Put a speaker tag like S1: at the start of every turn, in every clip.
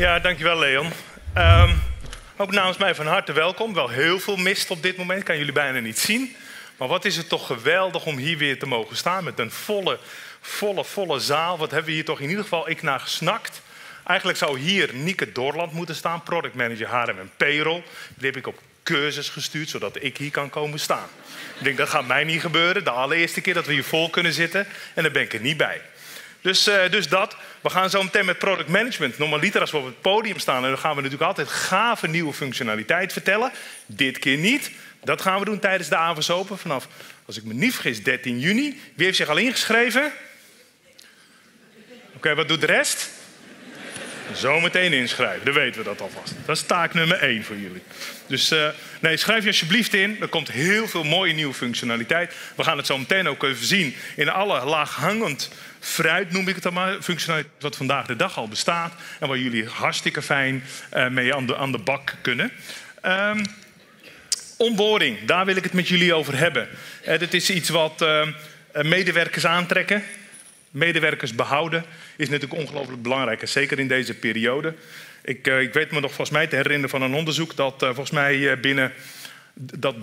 S1: Ja, dankjewel Leon. Ook namens mij van harte welkom. Wel heel veel mist op dit moment, kan jullie bijna niet zien. Maar wat is het toch geweldig om hier weer te mogen staan met een volle zaal. Wat hebben we hier toch in ieder geval ik naar gesnakt. Eigenlijk zou hier Nieke Doorland moeten staan, product manager HRM en payroll. Die heb ik op cursus gestuurd, zodat ik hier kan komen staan. Ik denk, dat gaat mij niet gebeuren. De allereerste keer dat we hier vol kunnen zitten. En daar ben ik er niet bij. Dus dat. We gaan zo meteen met product management. Normaliter als we op het podium staan, dan gaan we natuurlijk altijd gave nieuwe functionaliteit vertellen. Dit keer niet. Dat gaan we doen tijdens de Avos Open vanaf, als ik me niet vergis, 13 juni. Wie heeft zich al ingeschreven? Oké, wat doet de rest? Zometeen inschrijven, dan weten we dat alvast. Dat is taak nummer 1 voor jullie. Dus schrijf je alsjeblieft in. Er komt heel veel mooie nieuwe functionaliteit. We gaan het zo meteen ook even zien in alle laaghangend fruit, noem ik het dan maar. Functionaliteit wat vandaag de dag al bestaat. En waar jullie hartstikke fijn mee aan de bak kunnen. Onboarding, daar wil ik het met jullie over hebben. Dit is iets wat medewerkers aantrekken. Medewerkers behouden is natuurlijk ongelooflijk belangrijk. En zeker in deze periode. Ik weet me nog volgens mij te herinneren van een onderzoek dat volgens mij binnen dat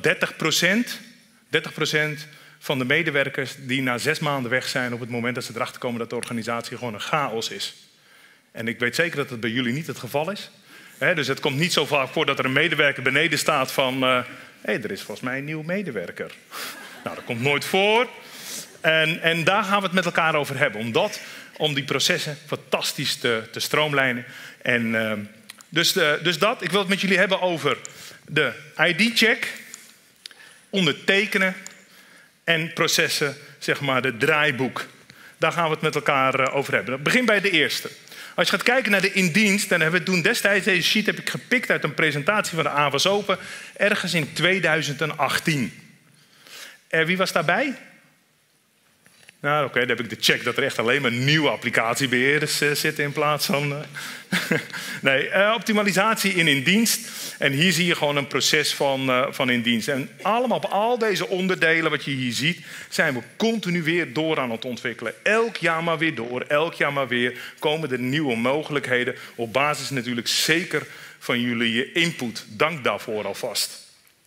S1: 30% van de medewerkers die na 6 maanden weg zijn op het moment dat ze erachter komen dat de organisatie gewoon een chaos is. En ik weet zeker dat het bij jullie niet het geval is. Dus het komt niet zo vaak voor dat er een medewerker beneden staat van er is volgens mij een nieuwe medewerker. Nou, dat komt nooit voor. En daar gaan we het met elkaar over hebben. Om die processen fantastisch te stroomlijnen. Dus dat. Ik wil het met jullie hebben over de ID-check. Ondertekenen. En processen, zeg maar, de draaiboek. Daar gaan we het met elkaar over hebben. Ik begin bij de eerste. Als je gaat kijken naar de indienst, dan hebben we toen destijds, deze sheet heb ik gepikt uit een presentatie van de Avos Open, ergens in 2018. Wie was daarbij? Nou, oké, dan heb ik de check dat er echt alleen maar nieuwe applicatiebeheerders zitten in plaats van... optimalisatie in dienst. En hier zie je gewoon een proces van in dienst. En allemaal op al deze onderdelen wat je hier ziet, zijn we continu weer door aan het ontwikkelen. Elk jaar maar weer door, elk jaar maar weer komen er nieuwe mogelijkheden. Op basis natuurlijk zeker van jullie input. Dank daarvoor alvast.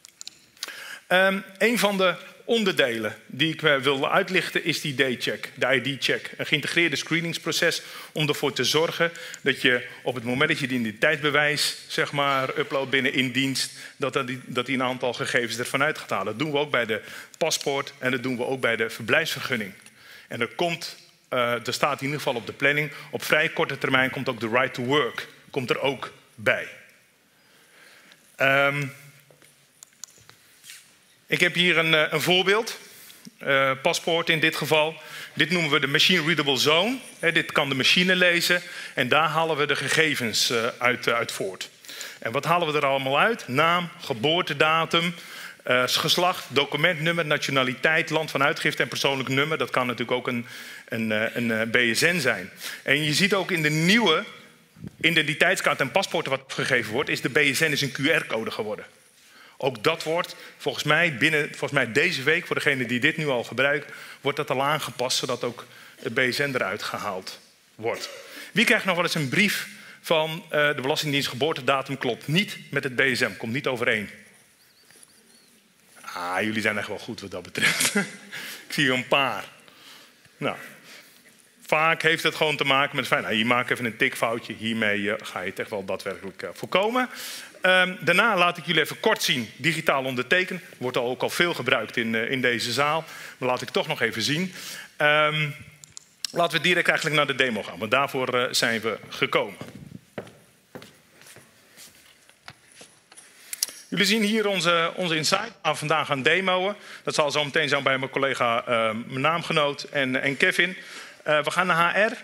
S1: Een van de onderdelen die ik wil uitlichten is die D-check, de ID-check. Een geïntegreerde screeningsproces om ervoor te zorgen dat je op het moment dat je die identiteitsbewijs zeg maar, uploadt binnen in dienst, dat die een aantal gegevens ervan uit gaat halen. Dat doen we ook bij de paspoort en dat doen we ook bij de verblijfsvergunning. En er staat in ieder geval op de planning, op vrij korte termijn komt ook de right to work komt er ook bij. Ik heb hier een voorbeeld, paspoort in dit geval. Dit noemen we de machine readable zone. Dit kan de machine lezen en daar halen we de gegevens uit voort. En wat halen we er allemaal uit? Naam, geboortedatum, geslacht, documentnummer, nationaliteit, land van uitgifte en persoonlijk nummer. Dat kan natuurlijk ook een BSN zijn. En je ziet ook in de nieuwe identiteitskaart en paspoorten wat gegeven wordt, is de BSN is een QR-code geworden. Ook dat wordt volgens mij deze week, voor degene die dit nu al gebruikt, wordt dat al aangepast, zodat ook het BSN eruit gehaald wordt. Wie krijgt nog wel eens een brief van de Belastingdienst geboortedatum klopt niet met het BSM, komt niet overeen? Jullie zijn echt wel goed wat dat betreft. Ik zie hier een paar. Nou, vaak heeft het gewoon te maken met het feit, je maakt even een tikfoutje, hiermee ga je het echt wel daadwerkelijk voorkomen. Daarna laat ik jullie even kort zien, digitaal ondertekenen. Wordt ook al veel gebruikt in deze zaal. Maar laat ik toch nog even zien. Laten we direct eigenlijk naar de demo gaan. Want daarvoor zijn we gekomen. Jullie zien hier onze insight. We gaan vandaag gaan demoen. Dat zal zo meteen zijn bij mijn collega, mijn naamgenoot en Kevin. We gaan naar HR.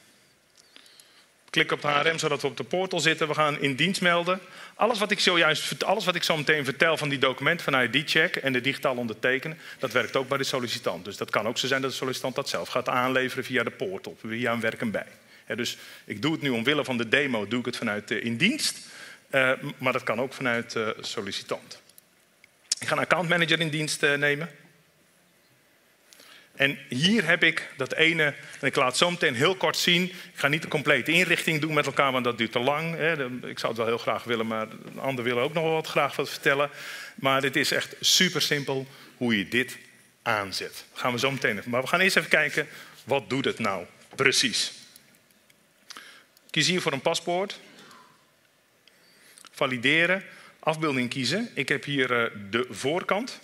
S1: Klik op de HRM zodat we op de portal zitten. We gaan in dienst melden. Alles wat ik zo meteen vertel van die documenten van ID-check en de digitaal ondertekenen, dat werkt ook bij de sollicitant. Dus dat kan ook zo zijn dat de sollicitant dat zelf gaat aanleveren via de portal, via een werk en bij. Dus ik doe het nu omwille van de demo, doe ik het vanuit in dienst. Maar dat kan ook vanuit sollicitant. Ik ga een accountmanager in dienst nemen. En hier heb ik dat ene, en ik laat het zo meteen heel kort zien. Ik ga niet de complete inrichting doen met elkaar, want dat duurt te lang. Ik zou het wel heel graag willen, maar de anderen willen ook nog wel wat graag wat vertellen. Maar dit is echt super simpel hoe je dit aanzet. Dat gaan we zo meteen even. Maar we gaan eerst even kijken, wat doet het nou precies? Kies hier voor een paspoort. Valideren. Afbeelding kiezen. Ik heb hier de voorkant.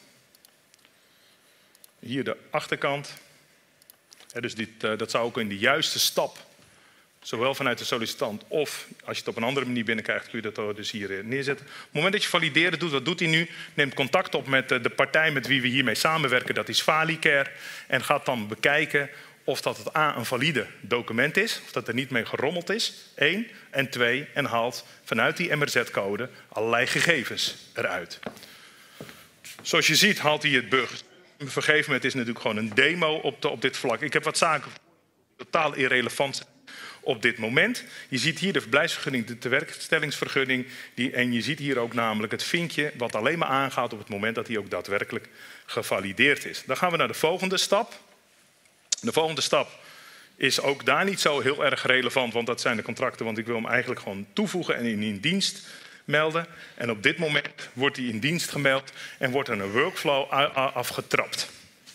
S1: Hier de achterkant. Dus dat zou ook in de juiste stap, zowel vanuit de sollicitant of als je het op een andere manier binnenkrijgt, kun je dat dus hier neerzetten. Op het moment dat je valideren doet, wat doet hij nu? Neemt contact op met de partij met wie we hiermee samenwerken, dat is Valicare. En gaat dan bekijken of dat het A, een valide document is, of dat er niet mee gerommeld is, 1. En 2, en haalt vanuit die MRZ-code allerlei gegevens eruit. Zoals je ziet haalt hij het burger. Op een gegeven moment is het natuurlijk gewoon een demo op dit vlak. Ik heb wat zaken totaal irrelevant zijn op dit moment. Je ziet hier de verblijfsvergunning, de tewerkstellingsvergunning. En je ziet hier ook namelijk het vinkje wat alleen maar aangaat op het moment dat hij ook daadwerkelijk gevalideerd is. Dan gaan we naar de volgende stap. De volgende stap is ook daar niet zo heel erg relevant, want dat zijn de contracten, want ik wil hem eigenlijk gewoon toevoegen en in dienst melden. En op dit moment wordt hij in dienst gemeld en wordt er een workflow afgetrapt.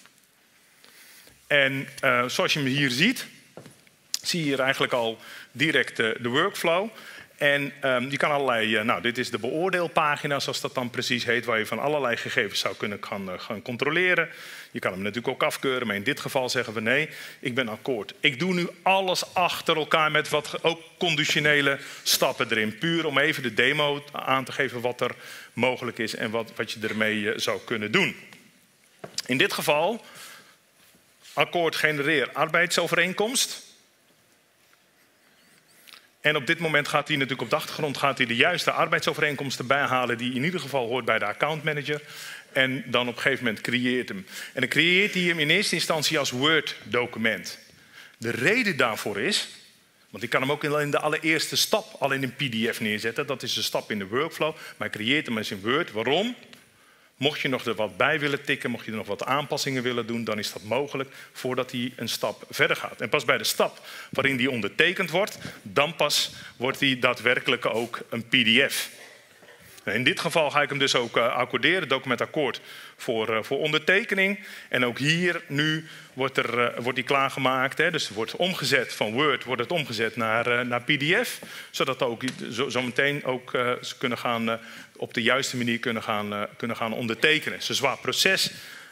S1: En zoals je hem hier ziet, zie je hier eigenlijk al direct de workflow. En je kan allerlei, dit is de beoordeelpagina, zoals dat dan precies heet, waar je van allerlei gegevens zou kunnen gaan controleren. Je kan hem natuurlijk ook afkeuren, maar in dit geval zeggen we nee, ik ben akkoord. Ik doe nu alles achter elkaar met wat ook conditionele stappen erin. Puur om even de demo aan te geven wat er mogelijk is en wat je ermee zou kunnen doen. In dit geval, akkoord genereer arbeidsovereenkomst. En op dit moment gaat hij natuurlijk op de achtergrond de juiste arbeidsovereenkomsten bijhalen die in ieder geval hoort bij de accountmanager. En dan op een gegeven moment creëert hem. En dan creëert hij hem in eerste instantie als Word-document. De reden daarvoor is, want ik kan hem ook in de allereerste stap al in een PDF neerzetten. Dat is een stap in de workflow. Maar hij creëert hem als in Word. Waarom? Mocht je nog er wat bij willen tikken, mocht je er nog wat aanpassingen willen doen, dan is dat mogelijk voordat hij een stap verder gaat. En pas bij de stap waarin die ondertekend wordt, dan pas wordt die daadwerkelijk ook een PDF. In dit geval ga ik hem dus ook accorderen, documentakkoord voor ondertekening. En ook hier nu wordt die klaargemaakt. Dus het wordt omgezet van Word, wordt het omgezet naar PDF. Zodat ook zo meteen ook ze kunnen gaan, op de juiste manier kunnen gaan ondertekenen. Het is een zwaar proces.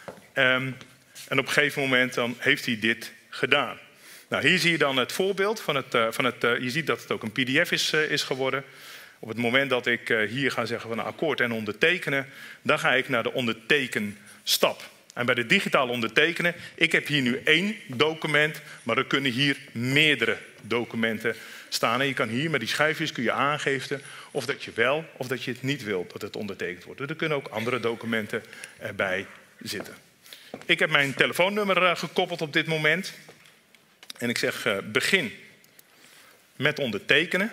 S1: En op een gegeven moment dan heeft hij dit gedaan. Nou, hier zie je dan het voorbeeld je ziet dat het ook een PDF is geworden. Op het moment dat ik hier ga zeggen van een akkoord en ondertekenen, dan ga ik naar de ondertekenstap. En bij de digitaal ondertekenen, ik heb hier nu 1 document, maar er kunnen hier meerdere documenten staan. En je kan hier met die schijfjes kun je aangeven of dat je wel of dat je het niet wilt dat het ondertekend wordt. Dus er kunnen ook andere documenten erbij zitten. Ik heb mijn telefoonnummer gekoppeld op dit moment. En ik zeg begin met ondertekenen.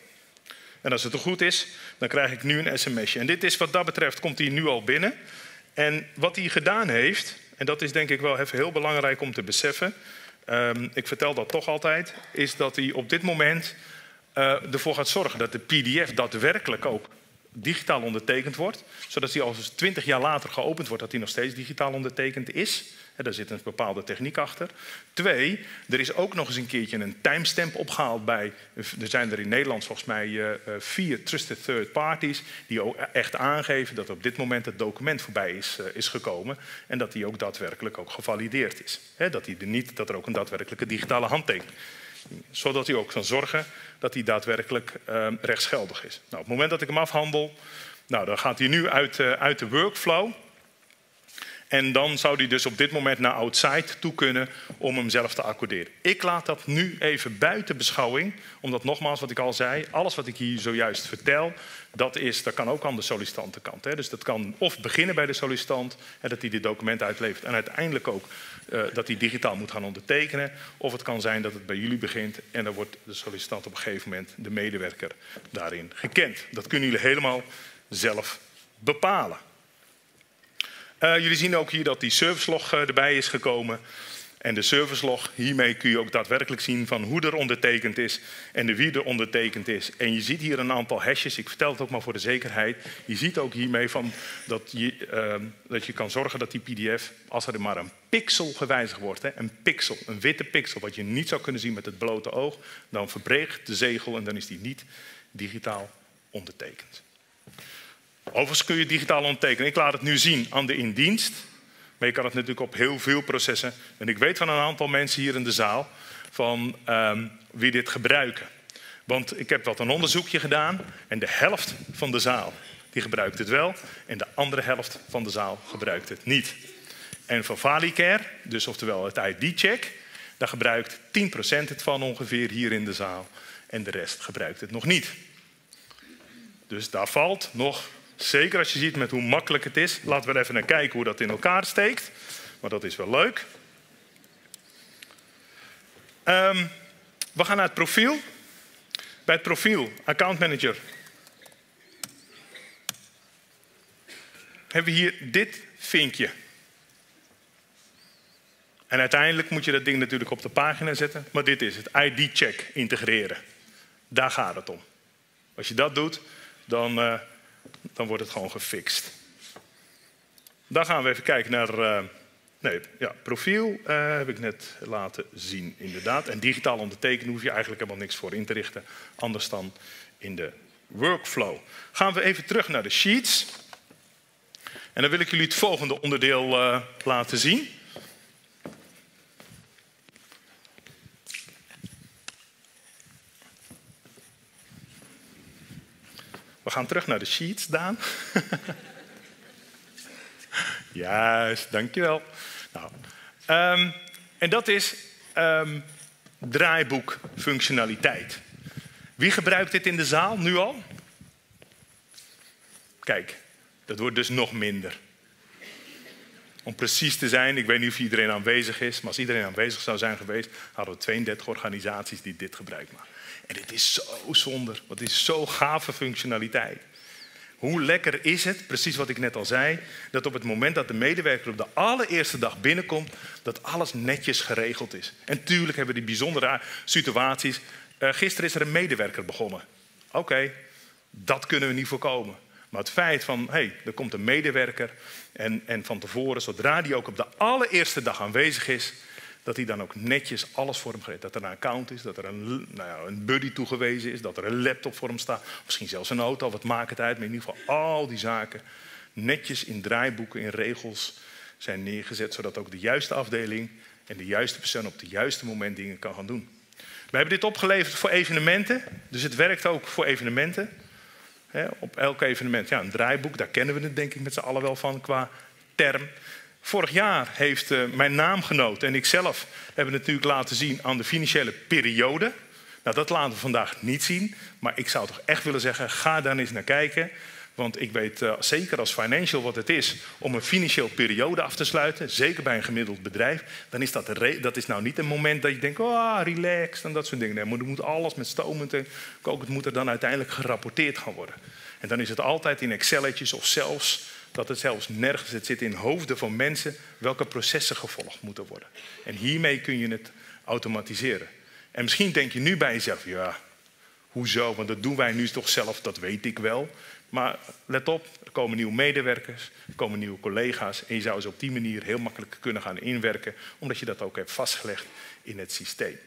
S1: En als het er goed is, dan krijg ik nu een sms'je. En dit is wat dat betreft, komt hij nu al binnen. En wat hij gedaan heeft, en dat is denk ik wel even heel belangrijk om te beseffen. Ik vertel dat toch altijd, is dat hij op dit moment ervoor gaat zorgen dat de PDF daadwerkelijk ook digitaal ondertekend wordt. Zodat hij als 20 jaar later geopend wordt, dat hij nog steeds digitaal ondertekend is. Daar zit een bepaalde techniek achter. 2, er is ook nog eens een keertje een timestamp opgehaald bij. Er zijn er in Nederland volgens mij 4 trusted third parties die ook echt aangeven dat op dit moment het document voorbij is gekomen. En dat die ook daadwerkelijk ook gevalideerd is. Dat er ook een daadwerkelijke digitale handtekening. Zodat hij ook kan zorgen dat hij daadwerkelijk rechtsgeldig is. Nou, op het moment dat ik hem afhandel, dan gaat hij nu uit de workflow. En dan zou hij dus op dit moment naar outside toe kunnen om hem zelf te accorderen. Ik laat dat nu even buiten beschouwing. Omdat nogmaals, wat ik al zei, alles wat ik hier zojuist vertel, dat kan ook aan de sollicitantenkant. Dus dat kan of beginnen bij de sollicitant, dat hij dit document uitlevert. En uiteindelijk ook dat hij digitaal moet gaan ondertekenen. Of het kan zijn dat het bij jullie begint en dan wordt de sollicitant op een gegeven moment, de medewerker, daarin gekend. Dat kunnen jullie helemaal zelf bepalen. Jullie zien ook hier dat die servicelog erbij is gekomen. En de service log, hiermee kun je ook daadwerkelijk zien van hoe er ondertekend is en de wie er ondertekend is. En je ziet hier een aantal hashes, ik vertel het ook maar voor de zekerheid. Je ziet ook hiermee van dat je kan zorgen dat die pdf, als er maar een pixel gewijzigd wordt, een pixel, een witte pixel, wat je niet zou kunnen zien met het blote oog, dan verbreekt de zegel en dan is die niet digitaal ondertekend. Overigens kun je digitaal ondertekenen. Ik laat het nu zien aan de in dienst. Maar je kan het natuurlijk op heel veel processen. En ik weet van een aantal mensen hier in de zaal van wie dit gebruiken. Want ik heb wat een onderzoekje gedaan. En de helft van de zaal die gebruikt het wel. En de andere helft van de zaal gebruikt het niet. En van Valicare, dus oftewel het ID-check, daar gebruikt 10% het van ongeveer hier in de zaal. En de rest gebruikt het nog niet. Dus daar valt nog, zeker als je ziet met hoe makkelijk het is. Laten we even naar kijken hoe dat in elkaar steekt. Maar dat is wel leuk. We gaan naar het profiel. Bij het profiel, account manager, hebben we hier dit vinkje. En uiteindelijk moet je dat ding natuurlijk op de pagina zetten. Maar dit is het, ID-check integreren. Daar gaat het om. Als je dat doet, dan wordt het gewoon gefixt. Dan gaan we even kijken naar profiel. Heb ik net laten zien, inderdaad. En digitaal ondertekenen hoef je eigenlijk helemaal niks voor in te richten. Anders dan in de workflow. Gaan we even terug naar de sheets. En dan wil ik jullie het volgende onderdeel laten zien. We gaan terug naar de sheets, Daan. Juist, dankjewel. Nou, en dat is draaiboekfunctionaliteit. Wie gebruikt dit in de zaal nu al? Kijk, dat wordt dus nog minder. Om precies te zijn, ik weet niet of iedereen aanwezig is, maar als iedereen aanwezig zou zijn geweest, hadden we 32 organisaties die dit gebruik maken. En dit is zo zonde, want het is zo gave functionaliteit. Hoe lekker is het, precies wat ik net al zei, dat op het moment dat de medewerker op de allereerste dag binnenkomt, dat alles netjes geregeld is. En tuurlijk hebben we die bijzondere situaties. Gisteren is er een medewerker begonnen. Oké, dat kunnen we niet voorkomen. Maar het feit van, er komt een medewerker en van tevoren, zodra die ook op de allereerste dag aanwezig is, dat hij dan ook netjes alles voor hem geeft. Dat er een account is, dat er een buddy toegewezen is, dat er een laptop voor hem staat. Misschien zelfs een auto, wat maakt het uit. Maar in ieder geval al die zaken netjes in draaiboeken, in regels zijn neergezet. Zodat ook de juiste afdeling en de juiste persoon op het juiste moment dingen kan gaan doen. We hebben dit opgeleverd voor evenementen. Dus het werkt ook voor evenementen. Op elk evenement, een draaiboek, daar kennen we het denk ik met z'n allen wel van qua term. Vorig jaar heeft mijn naamgenoot en ikzelf hebben het natuurlijk laten zien aan de financiële periode. Nou, dat laten we vandaag niet zien. Maar ik zou toch echt willen zeggen, ga daar eens naar kijken. Want ik weet zeker als financial wat het is om een financiële periode af te sluiten. Zeker bij een gemiddeld bedrijf. Dan is dat is nou niet een moment dat je denkt, relaxed en dat soort dingen. Nee, maar er moet alles met stoom en kokend moet er dan uiteindelijk gerapporteerd gaan worden. En dan is het altijd in Excelletjes of zelfs dat het zelfs nergens, het zit in hoofden van mensen welke processen gevolgd moeten worden. En hiermee kun je het automatiseren. En misschien denk je nu bij jezelf, ja, hoezo? Want dat doen wij nu toch zelf, dat weet ik wel. Maar let op, er komen nieuwe medewerkers, er komen nieuwe collega's en je zou ze op die manier heel makkelijk kunnen gaan inwerken, omdat je dat ook hebt vastgelegd in het systeem.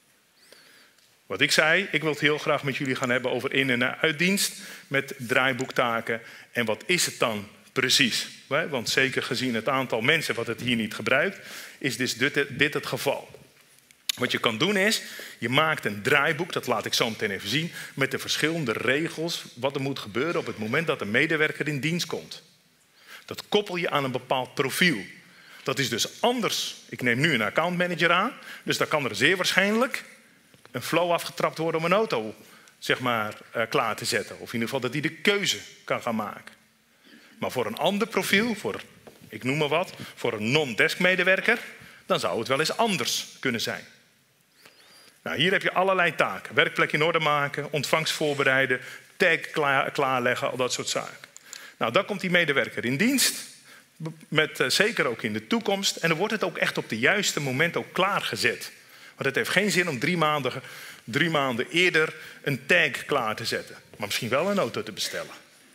S1: Wat ik zei, ik wil het heel graag met jullie gaan hebben over in- en uitdienst met draaiboektaken. En wat is het dan precies? Want zeker gezien het aantal mensen wat het hier niet gebruikt, is dus dit het geval. Wat je kan doen is, je maakt een draaiboek, dat laat ik zo meteen even zien, met de verschillende regels wat er moet gebeuren op het moment dat een medewerker in dienst komt. Dat koppel je aan een bepaald profiel. Dat is dus anders. Ik neem nu een accountmanager aan, dus dan kan er zeer waarschijnlijk een flow afgetrapt worden om een auto klaar te zetten. Of in ieder geval dat hij de keuze kan gaan maken. Maar voor een ander profiel, ik noem maar wat, voor een non-desk medewerker, dan zou het wel eens anders kunnen zijn. Nou, hier heb je allerlei taken. Werkplek in orde maken, ontvangst voorbereiden, tag klaarleggen, al dat soort zaken. Nou, dan komt die medewerker in dienst. Zeker ook in de toekomst. En dan wordt het ook echt op de juiste moment ook klaargezet. Want het heeft geen zin om 3 maanden eerder een tag klaar te zetten. Maar misschien wel een auto te bestellen.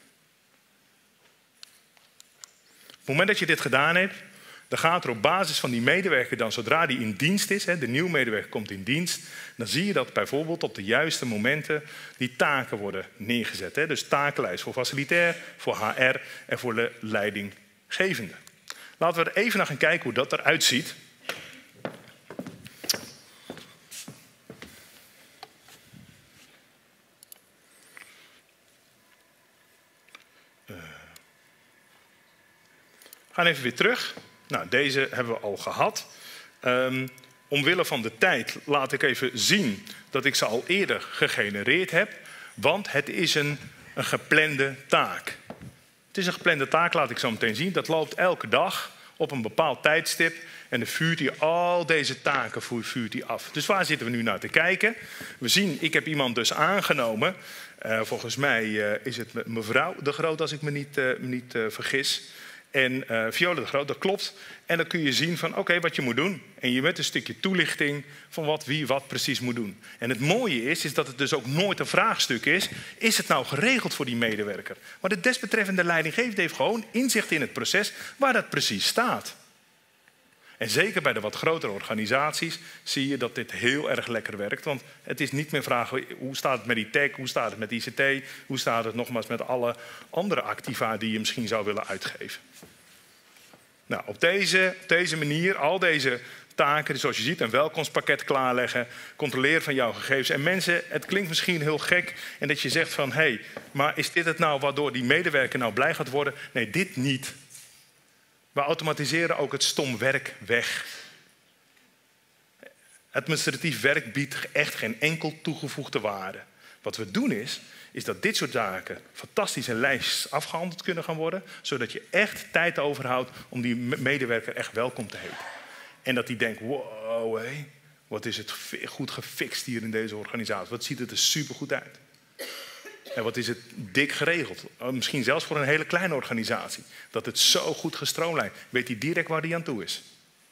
S1: Op het moment dat je dit gedaan hebt, dan gaat er op basis van die medewerker dan, zodra die in dienst is, de nieuwe medewerker komt in dienst, dan zie je dat bijvoorbeeld op de juiste momenten die taken worden neergezet. Dus takenlijst voor facilitair, voor HR en voor de leidinggevende. Laten we er even naar gaan kijken hoe dat eruit ziet. We gaan even weer terug. Nou, deze hebben we al gehad. Omwille van de tijd laat ik even zien dat ik ze al eerder gegenereerd heb. Want het is een geplande taak. Het is een geplande taak, laat ik zo meteen zien. Dat loopt elke dag op een bepaald tijdstip. En dan vuurt hij al deze taken af. Dus waar zitten we nu naar te kijken? We zien, ik heb iemand dus aangenomen. Volgens mij is het mevrouw de Groot, als ik me niet vergis. En Viola de Groot, dat klopt. En dan kun je zien van oké, wat je moet doen. En je met een stukje toelichting van wie wat precies moet doen. En het mooie is dat het dus ook nooit een vraagstuk is. Is het nou geregeld voor die medewerker? Maar de desbetreffende leidinggevende heeft gewoon inzicht in het proces waar dat precies staat. En zeker bij de wat grotere organisaties zie je dat dit heel erg lekker werkt. Want het is niet meer vragen hoe staat het met die tech, hoe staat het met ICT, hoe staat het nogmaals met alle andere activa die je misschien zou willen uitgeven. Nou, op deze manier, al deze taken, zoals je ziet, een welkomstpakket klaarleggen, controleren van jouw gegevens. En mensen, het klinkt misschien heel gek en dat je zegt van hé, maar is dit het nou waardoor die medewerker nou blij gaat worden? Nee, dit niet. We automatiseren ook het stom werk weg. Administratief werk biedt echt geen enkel toegevoegde waarde. Wat we doen is dat dit soort zaken fantastisch in lijst afgehandeld kunnen gaan worden, zodat je echt tijd overhoudt om die medewerker echt welkom te heten. En dat die denkt, wow, hé, wat is het goed gefixt hier in deze organisatie. Wat ziet het er supergoed uit. En wat is het dik geregeld. Misschien zelfs voor een hele kleine organisatie. Dat het zo goed gestroomlijnd. Weet hij direct waar hij aan toe is.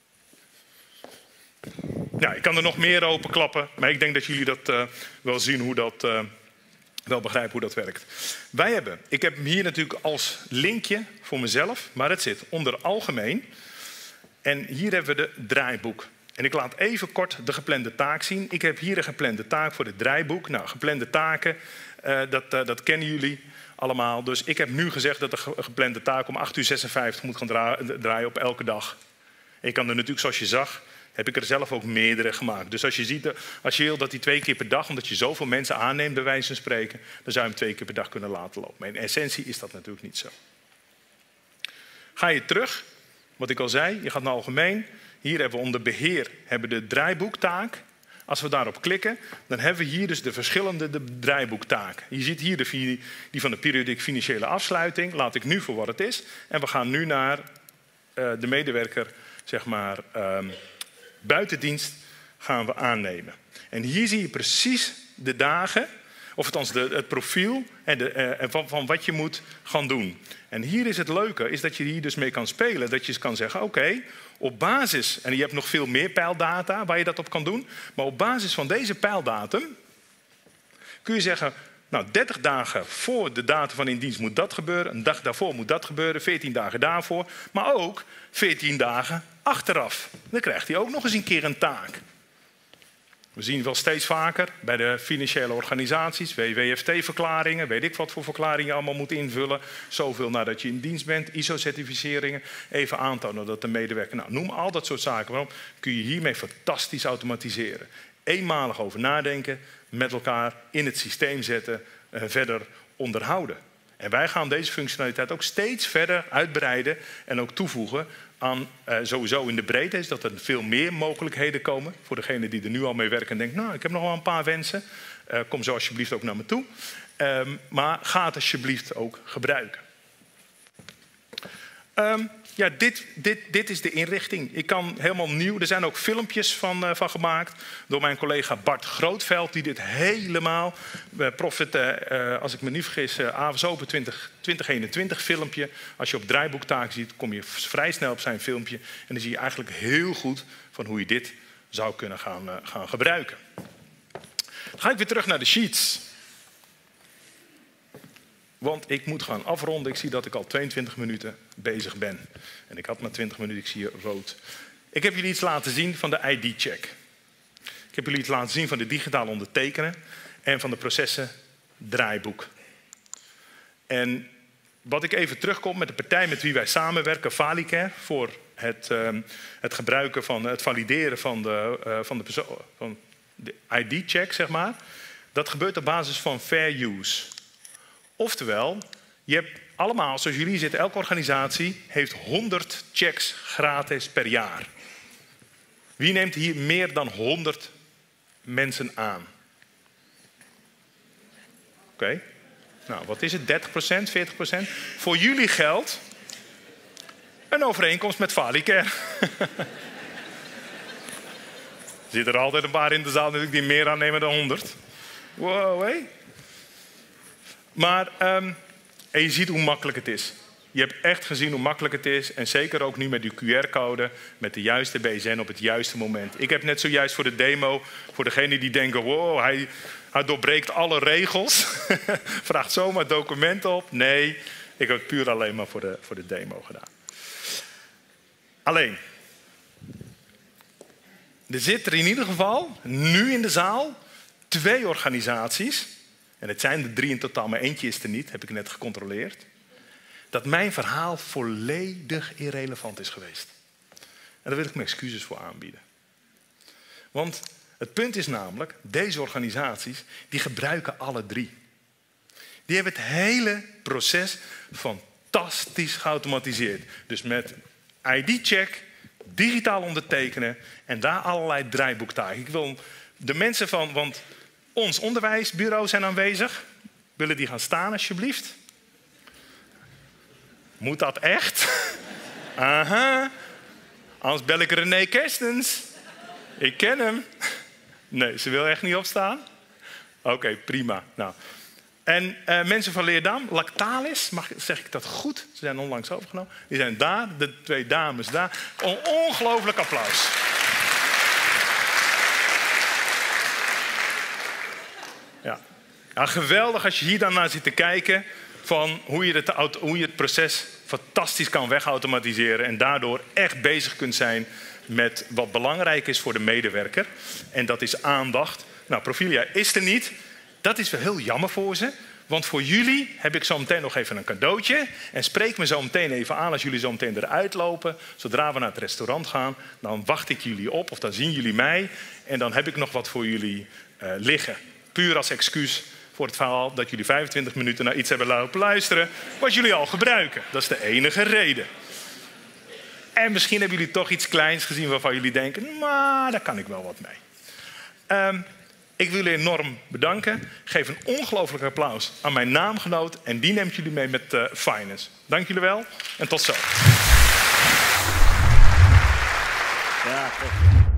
S1: Nou, ik kan er nog meer openklappen. Maar ik denk dat jullie dat wel zien hoe dat... wel begrijpen hoe dat werkt. Ik heb hem hier natuurlijk als linkje voor mezelf. Maar het zit onder algemeen. En hier hebben we de draaiboek. En ik laat even kort de geplande taak zien. Ik heb hier een geplande taak voor het draaiboek. Nou, geplande taken, dat kennen jullie allemaal. Dus ik heb nu gezegd dat de geplande taak om 8:56 moet gaan draaien op elke dag. Ik kan er natuurlijk, zoals je zag, heb ik er zelf ook meerdere gemaakt. Dus als je wil dat die 2 keer per dag, omdat je zoveel mensen aanneemt, bij wijze van spreken, dan zou je hem 2 keer per dag kunnen laten lopen. Maar in essentie is dat natuurlijk niet zo. Ga je terug, wat ik al zei, je gaat naar algemeen. Hier hebben we onder beheer de draaiboektaak. Als we daarop klikken, dan hebben we hier dus de verschillende draaiboektaken. Je ziet hier die van de periodiek financiële afsluiting. Laat ik nu voor wat het is. En we gaan nu naar de medewerker, zeg maar, buitendienst gaan we aannemen. En hier zie je precies de dagen, of althans het profiel van wat je moet gaan doen. En hier is het leuke, is dat je hier dus mee kan spelen. Dat je kan zeggen, oké, op basis, en je hebt nog veel meer pijldata waar je dat op kan doen. Maar op basis van deze pijldatum kun je zeggen, nou 30 dagen voor de datum van in dienst moet dat gebeuren. Een dag daarvoor moet dat gebeuren, 14 dagen daarvoor. Maar ook 14 dagen achteraf. Dan krijgt hij ook nog eens een keer een taak. We zien wel steeds vaker bij de financiële organisaties, WWFT-verklaringen, weet ik wat voor verklaringen je allemaal moet invullen. Zoveel nadat je in dienst bent, ISO-certificeringen. Even aantonen dat de medewerker, nou, noem al dat soort zaken. Waarom kun je hiermee fantastisch automatiseren? Eenmalig over nadenken, met elkaar in het systeem zetten, verder onderhouden. En wij gaan deze functionaliteit ook steeds verder uitbreiden en ook toevoegen aan, sowieso in de breedte, is dat er veel meer mogelijkheden komen. Voor degene die er nu al mee werken en denkt, nou, ik heb nog wel een paar wensen. Kom zo alsjeblieft ook naar me toe. Maar ga het alsjeblieft ook gebruiken. ja, dit is de inrichting. Ik kan helemaal nieuw. Er zijn ook filmpjes van gemaakt door mijn collega Bart Grootveld, die dit helemaal, Profit, als ik me niet vergis, Avonds Open 2021 filmpje. Als je op draaiboektaak ziet, kom je vrij snel op zijn filmpje. En dan zie je eigenlijk heel goed van hoe je dit zou kunnen gaan gebruiken. Dan ga ik weer terug naar de sheets. Want ik moet gaan afronden. Ik zie dat ik al 22 minuten bezig ben. En ik had maar 20 minuten, ik zie je rood. Ik heb jullie iets laten zien van de ID-check. Ik heb jullie iets laten zien van de digitaal ondertekenen en van de processen draaiboek. En wat ik even terugkom met de partij met wie wij samenwerken, Valicare, voor het gebruiken van het valideren van de ID-check, zeg maar. Dat gebeurt op basis van fair use. Oftewel, je hebt allemaal, zoals jullie zitten, elke organisatie heeft 100 checks gratis per jaar. Wie neemt hier meer dan 100 mensen aan? Oké. Nou, wat is het? 30%, 40%? Voor jullie geldt een overeenkomst met Valicare. Er zitten er altijd een paar in de zaal natuurlijk die meer aannemen dan 100. Wow, hé. Maar en je ziet hoe makkelijk het is. Je hebt echt gezien hoe makkelijk het is. En zeker ook nu met die QR-code, met de juiste BZN op het juiste moment. Ik heb net zojuist voor de demo, voor degenen die denken, wow, hij doorbreekt alle regels. Vraagt zomaar documenten op. Nee, ik heb het puur alleen maar voor de demo gedaan. Alleen, er zitten in ieder geval, nu in de zaal, 2 organisaties. En het zijn er 3 in totaal, maar eentje is er niet, heb ik net gecontroleerd. Dat mijn verhaal volledig irrelevant is geweest. En daar wil ik me excuses voor aanbieden. Want het punt is namelijk, deze organisaties, die gebruiken alle 3. Die hebben het hele proces fantastisch geautomatiseerd. Dus met ID-check, digitaal ondertekenen en daar allerlei draaiboektaken. Ik wil de mensen van, want ons onderwijsbureau zijn aanwezig. Willen die gaan staan alsjeblieft? Moet dat echt? Aha. Anders bel ik René Kerstens. Ik ken hem. Nee, ze wil echt niet opstaan? Oké, prima. Nou. En mensen van Leerdam, Lactalis, zeg ik dat goed? Ze zijn onlangs overgenomen. Die zijn daar, de 2 dames daar. Een ongelooflijk applaus. Ja. Ja, geweldig als je hier dan naar zit te kijken van hoe je het proces fantastisch kan wegautomatiseren en daardoor echt bezig kunt zijn met wat belangrijk is voor de medewerker. En dat is aandacht. Nou, Profilia is er niet. Dat is wel heel jammer voor ze. Want voor jullie heb ik zo meteen nog even een cadeautje. En spreek me zo meteen even aan als jullie zo meteen eruit lopen. Zodra we naar het restaurant gaan, dan wacht ik jullie op of dan zien jullie mij. En dan heb ik nog wat voor jullie liggen. Puur als excuus voor het verhaal dat jullie 25 minuten naar iets hebben lopen luisteren wat jullie al gebruiken. Dat is de enige reden. En misschien hebben jullie toch iets kleins gezien waarvan jullie denken, maar daar kan ik wel wat mee. Ik wil jullie enorm bedanken. Geef een ongelooflijk applaus aan mijn naamgenoot en die neemt jullie mee met Finance. Dank jullie wel en tot zo.
S2: Ja,